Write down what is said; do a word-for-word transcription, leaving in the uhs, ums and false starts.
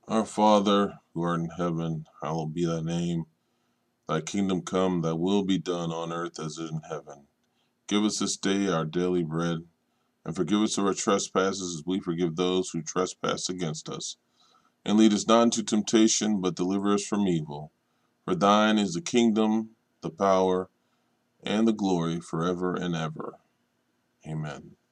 Our Father, who art in heaven, hallowed be thy name. Thy kingdom come, thy will be done on earth as it is in heaven. Give us this day our daily bread, and forgive us of our trespasses as we forgive those who trespass against us. And lead us not into temptation, but deliver us from evil. For thine is the kingdom, the power, and the glory forever and ever. Amen.